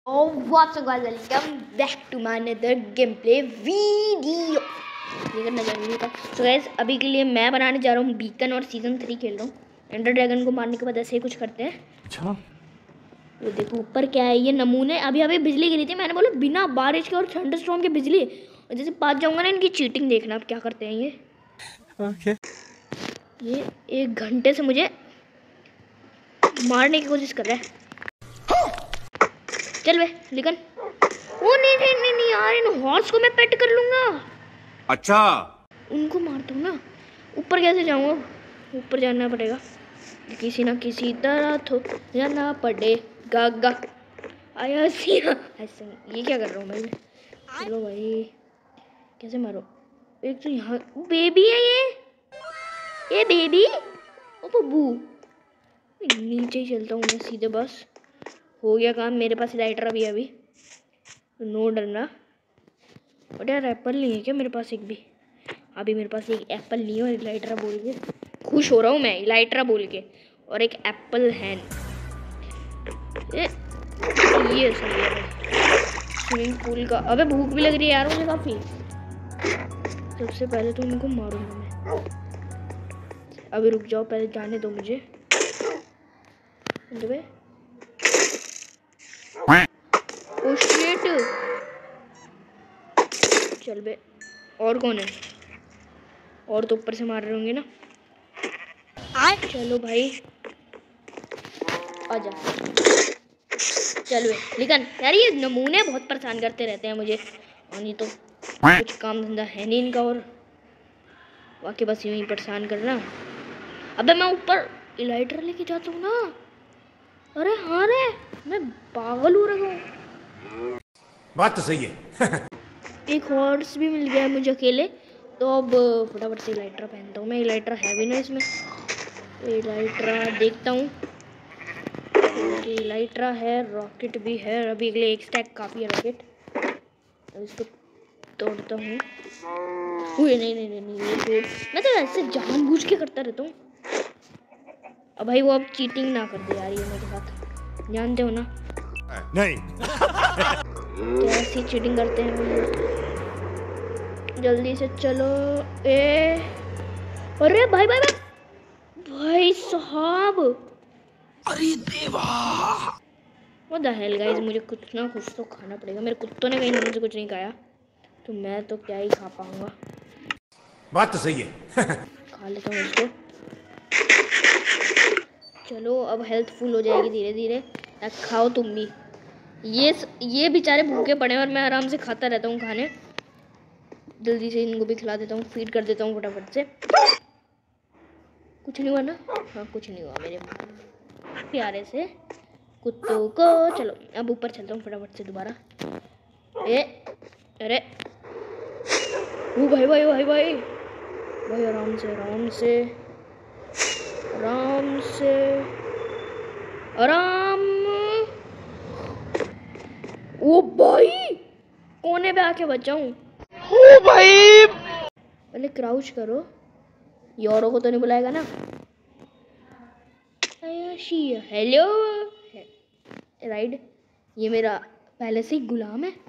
Welcome back to my another game play video. ये करना जरूरी था। सो गाइस, अभी के लिए मैं बनाने जा रहा हूँ बीकन और सीजन 3 खेल रहा हूँ। एंडर ड्रैगन को मारने के बाद ऐसे ही कुछ करते हैं। अच्छा, ये देखो ऊपर क्या है, ये नमूने। अभी अभी बिजली गिरी थी, मैंने बोला बिना बारिश के और थंडरस्टॉर्म के बिजली। और जैसे पास जाऊंगा ना, इनकी चीटिंग देखना अब क्या करते हैं ये। ओके, ये 1 घंटे से मुझे मारने की कोशिश कर रहा है। चल बे लिकन। ओ नहीं यार, इन हॉर्स को मैं पेट कर लूंगा। अच्छा, उनको मारता हूँ ना। ऊपर कैसे जाऊँगा? ऊपर जाना पड़ेगा किसी ना किसी तरह, तो जाना पड़ेगा गा। आया सिया ऐसे। ये क्या कर रहा हूँ भाई? चलो भाई, कैसे मारो? एक तो यहाँ बेबी है, ये बेबी। ओ बब्बू, नीचे ही चलता हूँ मैं सीधे। बस हो गया काम। मेरे पास लाइटर भी है अभी, नो डरना। और यार एप्पल नहीं है क्या मेरे पास एक भी? अभी मेरे पास एक एप्पल नहीं है और एक लाइटर बोल के खुश हो रहा हूँ मैं, लाइटर बोल के। और एक एप्पल है। ये सही है स्विमिंग पूल का। अबे भूख भी लग रही है यार मुझे काफ़ी। सबसे पहले तो उनको मारूंगा मैं। अभी रुक जाओ, पहले जाने दो मुझे। ओ शिट, चल बे। और कौन है? और तो ऊपर से मार रहे होंगे ना। चलो भाई आजा। चल बे लेकिन यार, ये नमूने बहुत परेशान करते रहते हैं मुझे। और नहीं तो कुछ काम धंधा है नहीं इनका, और बाकी बस यूं ही परेशान करना। अबे मैं ऊपर लाइटर लेके जाता हूँ ना। अरे हाँ रे, मैं पागल हो रहा हूँ। बात तो सही है। एक हॉर्स भी मिल गया है मुझे अकेले, तो अब फटाफट से लाइटर पहनता हूँ मैं। लाइटर है भी ना इसमें। लाइटर देखता हूँ। लाइटर है, रॉकेट भी है। अभी अगले एक स्टैक काफ़ी है रॉकेट। इसको तोड़ता हूँ। नहीं ये तोड़। मैं तो ऐसे जानबूझ के करता रहता हूँ। अब भाई वो अब चीटिंग ना कर दे यार ये मेरे साथ, जानते हो ना? नहीं। कैसी चीटिंग करते हैं वो। जल्दी से चलो। अरे भाई भाई भाई साहब, अरे देवा। What the hell guys, मुझे कुछ ना कुछ तो खाना पड़ेगा। मेरे कुत्तों ने कहीं मुझे कुछ नहीं खाया, तो मैं तो क्या ही खा पाऊंगा। बात तो सही है। खा लेता हूँ इसको। चलो अब हेल्थ फुल हो जाएगी धीरे धीरे। खाओ तुम भी। ये बेचारे भूखे पड़े हैं और मैं आराम से खाता रहता हूँ खाने। जल्दी से इनको भी खिला देता हूँ, फीड कर देता हूँ फटाफट से। कुछ नहीं हुआ ना? हाँ कुछ नहीं हुआ मेरे प्यारे से कुत्तों को। चलो अब ऊपर चलता हूँ फटाफट से दोबारा। अरे वो भाई भाई भाई भाई भाई, आराम से आराम से आराम से आराम। ओ भाई, कोने पे आके बचाऊं। ओ भाई, पहले क्राउच करो। योरो को तो नहीं बुलाएगा ना? हेलो राइड, ये मेरा पहले से ही गुलाम है।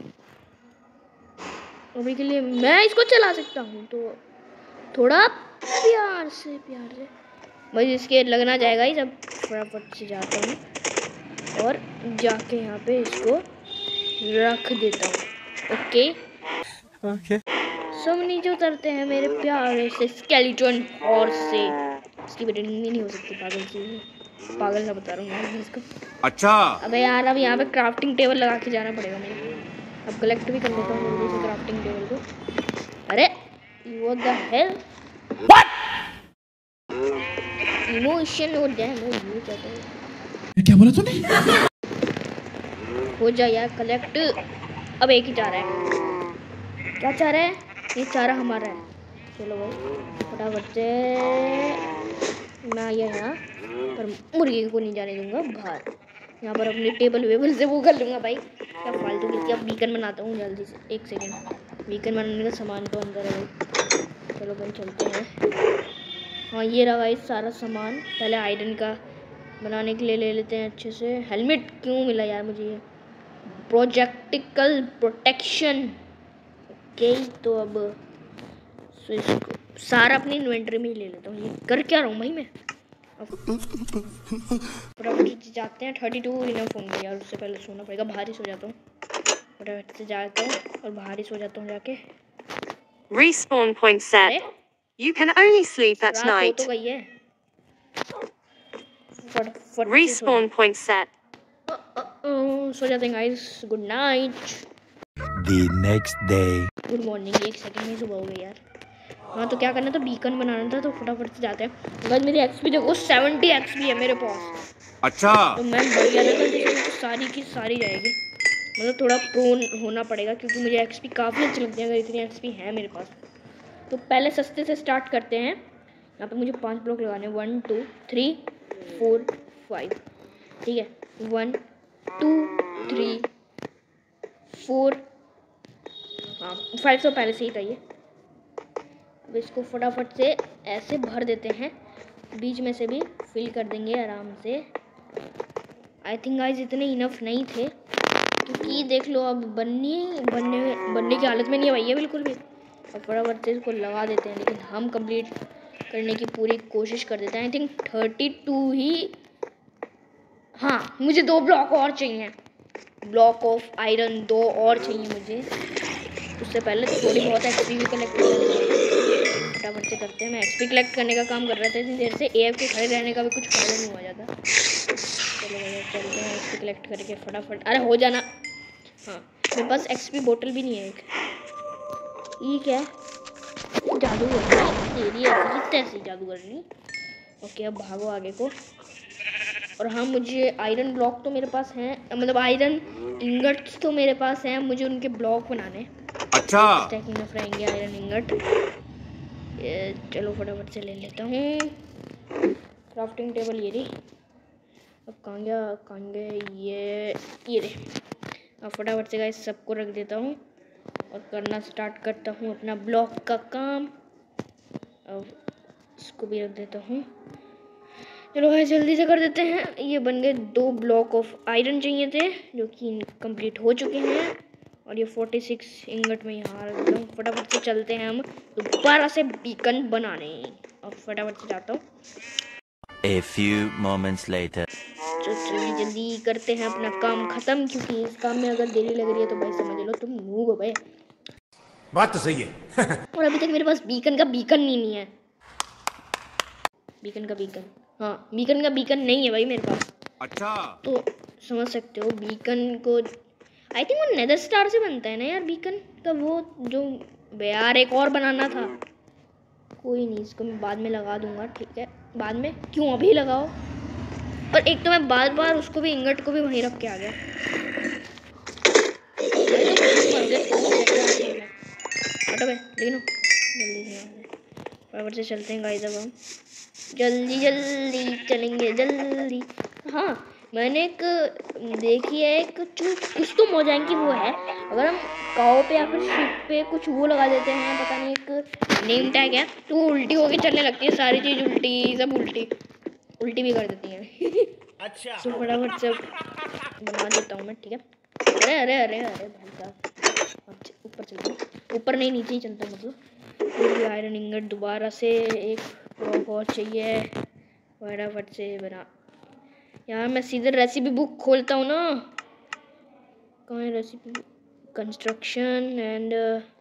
अभी के लिए मैं इसको चला सकता हूँ, तो थोड़ा प्यार से भाई इसके लगना जाएगा ही। जब फटाफट से जाता हूँ और जाके यहाँ पे इसको रख देता हूँ। ओके सब नीचे उतरते हैं मेरे प्यारे से स्केलेटन हॉर्स से। इसकी ब्रीडिंग नहीं हो सकती, पागल सा बता रहा हूँ इसको। अच्छा अबे यार, अब यहाँ पे क्राफ्टिंग टेबल लगा के जाना पड़ेगा मुझे। अब कलेक्ट भी कर लेता हूँ जल्दी से क्राफ्टिंग टेबल को। अरे व्हाट द हेल, इमोशन और डैमेज ये कहते हैं। क्या बोला तूने? हो जा यार कलेक्ट। अब एक ही चाह रहा है। क्या चाह रहा है? ये चारा हमारा है। चलो भाई फटाफट से मैं यहाँ पर मुर्गी को नहीं जाने दूंगा बाहर। यहाँ पर अपने टेबल वेबल से वो कर लूँगा भाई। क्या फालतू की। अब बीकन बनाता हूँ जल्दी से। 1 सेकेंड, बीकन बनाने का सामान तो अंदर है भाई। चलो भाई चलते हैं। हाँ ये रहा भाई सारा सामान। पहले आयरन का बनाने के लिए ले लेते हैं अच्छे से। हेलमेट क्यों मिला यार मुझे ये? प्रोजेक्टिकल प्रोटेक्शन। ओके, तो अब इसको सारा अपनी इन्वेंटरी में ही ले लेता हूँ। ये कर क्या रहा हूँ भाई मैं? फटाफट जाते हैं। 32 इनफ होंगे यार, उससे पहले सोना पड़ेगा। बाहर ही सो जाता हूँ, फटाफट से जाता हूँ और बाहर ही सो जाता हूँ जाके। Respawn point set. You can only sleep at रात हो night. तो गई है। फटाफट Respawn point set. सो जाते हैं guys. Good night. The next day. Good morning. एक सेकंड में सुबह हो गई यार। हाँ, तो क्या करना था, बीकन बनाना था, तो फटाफट से जाते हैं। बस मेरी एक्सपी देखो 70 एक्सपी है मेरे पास। अच्छा, तो मैं बढ़िया लेवल जिसमें तो सारी की सारी जाएगी। मतलब थोड़ा प्रोन होना पड़ेगा क्योंकि मुझे एक्सपी काफ़ी अच्छी लगती है अगर इतनी एक्सपी है मेरे पास। तो पहले सस्ते से स्टार्ट करते हैं। यहाँ पे मुझे 5 ब्लॉक लगाने हैं। 1 2 3 4 5। ठीक है, 1 2 3 4। हाँ, 5 तो पहले से ही था ये। अब इसको फटाफट से ऐसे भर देते हैं, बीच में से भी फिल कर देंगे आराम से। आई थिंक गाइस इतने इनफ नहीं थे क्योंकि देख लो अब बनने की हालत में नहीं है भैया बिल्कुल भी। अब फटाफट से इसको लगा देते हैं, लेकिन हम कंप्लीट करने की पूरी कोशिश कर देते हैं। आई थिंक 32 ही। हाँ, मुझे 2 ब्लॉक और चाहिए। ब्लॉक ऑफ आयरन 2 और चाहिए मुझे। उससे पहले थोड़ी बहुत एक्सपी भी कलेक्ट कर लेते हैं। फटाफट से करते हैं। मैं एक्सपी कलेक्ट करने का काम कर रहा था इतनी देर से। एएफ के खड़े रहने का भी कुछ फायदा नहीं हुआ जाता। चलो भैया चलते हैं एक्सपी कलेक्ट करके फटाफट। अरे हो जाना। हाँ, मेरे पास एक्सपी बोतल भी नहीं है एक। ये क्या है? जादू तेरी ऐसी तैसी जादू करनी। ओके, अब भागो आगे को। और हाँ, मुझे आयरन ब्लॉक तो मेरे पास हैं, मतलब आयरन इंगट्स तो मेरे पास हैं। मुझे उनके ब्लॉक बनाने। अच्छा, स्टैकिंग में रहेंगे आयरन इंगट। चलो फटाफट से ले लेता हूँ। क्राफ्टिंग टेबल ये रही। अब कहाँ गया ये रे। अब फटाफट से गाइस सबको रख देता हूँ और करना स्टार्ट करता हूँ अपना ब्लॉक का काम। अब इसको भी रख देता हूँ। चलो भाई जल्दी से कर देते हैं। ये बन गए 2 ब्लॉक ऑफ आयरन चाहिए थे जो कि कंप्लीट हो चुके हैं। और ये 46 इंगट में यहाँ रख देता हूँ। फटाफट से चलते हैं हम दोबारा से बीकन बनाने। अब फटाफट से जाता हूँ। A few moments later. तो जल्दी जल्दी करते हैं अपना काम खत्म, क्योंकि इस काम में अगर देरी लग रही है तो भाई समझ लो तुम नूब हो भाई। बात तो सही है। और अभी तक मेरे पास बीकन का बीकन नहीं है। बीकन का बीकन, हाँ बीकन का बीकन नहीं है भाई मेरे पास। अच्छा, तो समझ सकते हो बीकन को। आई थिंक वो नेदर स्टार से बनता है ना यार बीकन का। वो जो यार एक और बनाना था। कोई नहीं, इसको मैं बाद में लगा दूंगा। ठीक है, बाद में क्यों, अभी लगाओ। पर एक तो मैं बार बार उसको भी इंगट को भी वहीं रख के आ गया। लेकिन जल्दी से चलते हैं गाइस। अब हम जल्दी चलेंगे जल्दी। हाँ, मैंने एक देखी है, एक कुछ तो मोजांकी वो है। अगर हम काओ पे या फिर शिप पे कुछ वो लगा देते हैं, पता नहीं एक नेम टैग है, तो वो उल्टी होके चलने लगती है। सारी चीज़ उल्टी, सब उल्टी भी कर देती हैं। अच्छा, तो फटाफट से बना देता हूँ मैं। ठीक है, अरे अरे अरे अरे भाई साहब, ऊपर चलता हूँ। ऊपर नहीं, नीचे ही चलता हूँ। मतलब आयरन इंगट दोबारा से एक ब्लॉक और चाहिए। फटाफट से बना। यार मैं सीधे रेसिपी बुक खोलता हूँ ना। कहाँ है रेसिपी बुक? कंस्ट्रक्शन एंड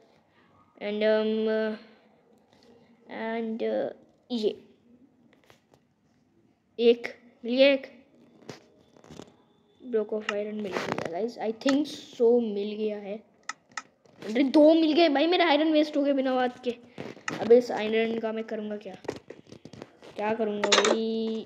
ये एक मिल गया। एक ब्लॉक ऑफ आयरन मिल गया गाइस, आई थिंक सो मिल गया है। अरे 2 मिल गए भाई, मेरा आयरन वेस्ट हो गया बिना बात के। अब इस आयरन का मैं करूँगा क्या करूँगा भाई।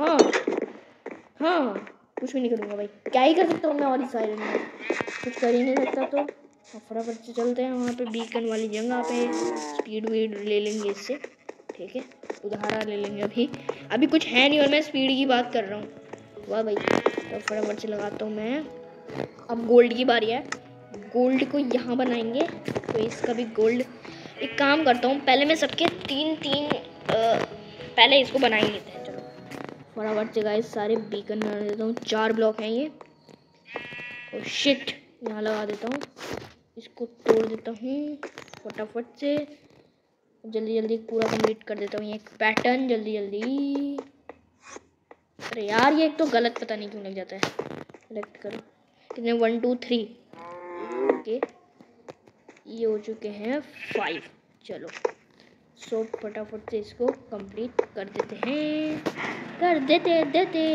हाँ कुछ भी नहीं करूँगा भाई। क्या ही कर सकता हूँ मैं और इस आयरन में, कुछ कर ही नहीं सकता। तो फटाफट से चलते हैं वहाँ पे बीकन वाली जगह पे। स्पीड वीड ले लेंगे इससे। ठीक है, उधारा ले लेंगे। अभी कुछ है नहीं और मैं स्पीड की बात कर रहा हूँ। वाह भाई, तो फटाफट से लगाता हूँ मैं। अब गोल्ड की बारी है। गोल्ड को यहाँ बनाएंगे, तो इसका भी गोल्ड। एक काम करता हूँ, पहले मैं सबके 3 पहले इसको बना ही लेते हैं। चलो फटाफट से गाइस सारे बीकन बना देता हूँ। 4 ब्लॉक हैं ये। ओ शिट, यहाँ लगा देता हूँ, इसको तोड़ देता हूँ फटाफट से, जल्दी जल्दी पूरा कंप्लीट कर देता हूँ एक पैटर्न जल्दी जल्दी। अरे यार ये एक तो गलत पता नहीं क्यों लग जाता है। सेलेक्ट करो, कितने 1 2 3, ओके ये हो चुके हैं 5। चलो सो फटाफट से इसको कंप्लीट कर देते हैं, कर देते हैं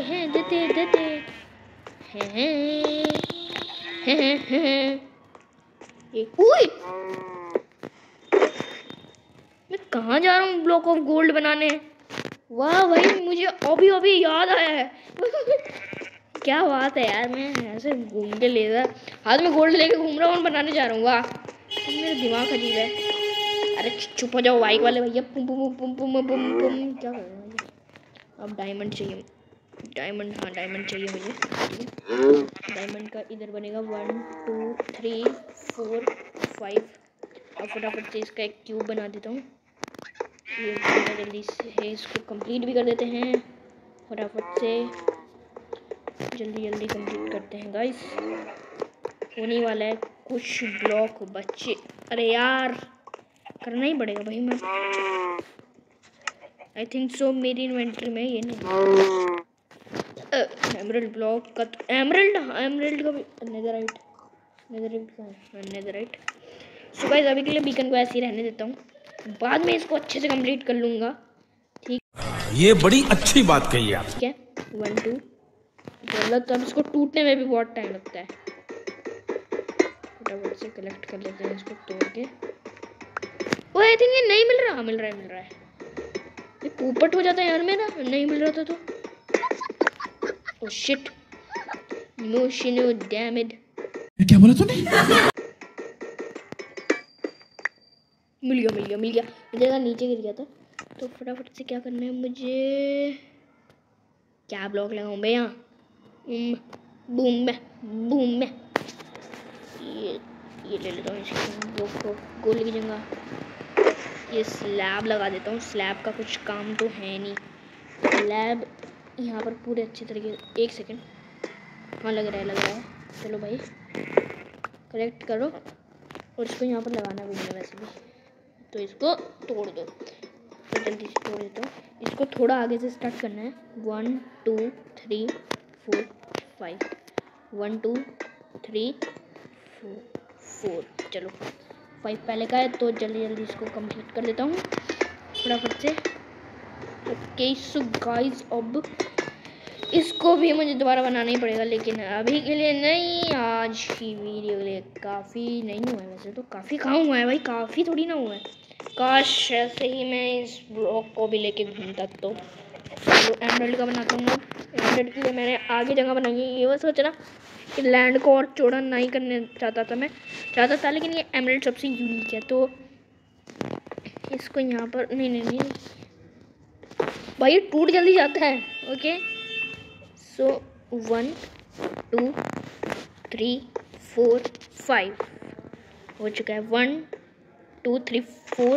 मैं कहाँ जा रहा हूँ ब्लॉक ऑफ गोल्ड बनाने। वाह भाई मुझे अभी याद आया है क्या बात है यार, मैं ऐसे घूम के लेकर हाथ में गोल्ड लेके घूम रहा हूँ, बनाने जा रहा हूँ। वाह मेरा दिमाग अजीब है। अरे चुप हो जाओ बाइक वाले भैया, पुम पुम पुम पुम पुम पुम क्या कर रहे हैं। अब डायमंड चाहिए, डायमंड, हाँ डायमंड चाहिए मुझे। डायमंड का इधर बनेगा 1 2 3 4 5। अब फटाफट से इसका एक क्यूब बना देता हूँ। ये जल्दी से इसको कंप्लीट भी कर देते हैं फटाफट से, जल्दी जल्दी कंप्लीट करते हैं गाइस। होने वाला है कुछ ब्लॉक बच्चे। अरे यार करना ही पड़ेगा भाई, मैं आई थिंक सो मेरी इन्वेंटरी में ये नहीं एमरल्ड ब्लॉक का, एमरल्ड का भी नेदरराइट का है, नेदरराइट। सो गाइस अभी के लिए बीकन को ऐसे ही रहने देता हूँ, बाद में इसको अच्छे से कंप्लीट कर लूँगा। ठीक, ये बड़ी अच्छी बात कही आप। ठीक है 1 2 गलत, अब इसको टूटने में भी बहुत टाइम लगता है। फटाफट से कलेक्ट कर लेते हैं इसको तोड़ के। वो आई थिंक ये नहीं मिल रहा है ये पोपट हो जाता है यार मेरा, नहीं मिल रहा था तो। ओ शिट, नो डैमेज, क्या बोला तूने? मिल गया मुझे नीचे गिर गया था। तो फटाफट से क्या करना है मुझे, क्या ब्लॉक लगाऊं मैं यहाँ, बूम में ये ले लेता हूँ इसके ब्लॉक को, गोल की जगह ये स्लैब लगा देता हूँ। स्लैब का कुछ काम तो है नहीं, स्लैब यहाँ पर पूरे अच्छे तरीके से, 1 सेकेंड, हाँ लग रहा है। चलो भाई कलेक्ट करो, और इसको यहाँ पर लगाना भी नहीं है वैसे भी, तो इसको तोड़ दो। तो जल्दी से तोड़ देता हूँ इसको, थोड़ा आगे से स्टार्ट करना है। 1 2 3 4 5, 1 2 3 4, चलो 5 पहले का है, तो जल्दी इसको कंप्लीट कर देता हूँ फटाफट से। ओके सो गाइस अब इसको भी मुझे दोबारा बनाना ही पड़ेगा, लेकिन अभी के लिए नहीं, आज की वीडियो के लिए काफ़ी नहीं हुआ है वैसे तो, काफ़ी कहाँ हुआ है भाई, काफ़ी थोड़ी ना हुआ है। काश ऐसे ही मैं इस ब्लॉक को भी लेके घूमता। तो एमरल्ड का बनाता हूँ। एमरल्ड के लिए मैंने आगे जगह बनाई है, ये वो सोचना कि लैंड को और चौड़ा नहीं करने चाहता था, लेकिन ये एमरल्ड सबसे यूनिक है, तो इसको यहाँ पर नहीं भाई ये टूट जल्दी जाता है। ओके सो 1 2 3 4 5 हो चुका है, 1 2 3 4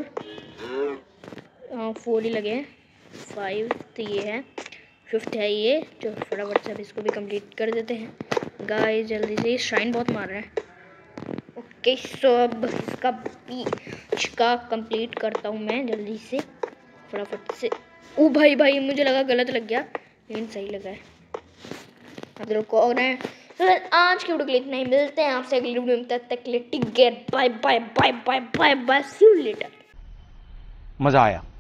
4 ही लगे हैं, 5 तो ये है, 5th है ये। जो फटाफट से अब इसको भी कंप्लीट कर देते हैं गाइस जल्दी से, श्राइन बहुत मार रहा है। ओके सो अब इसका बीच का कंप्लीट करता हूँ मैं जल्दी से फटाफट से। ओ भाई मुझे लगा गलत लग गया, लेकिन सही लगा है। अब रुको और तो आज की वीडियो के लिए इतना ही, मिलते हैं आपसे अगली वीडियो में, तब तक के लिए take care, bye bye, see you later. मजा आया।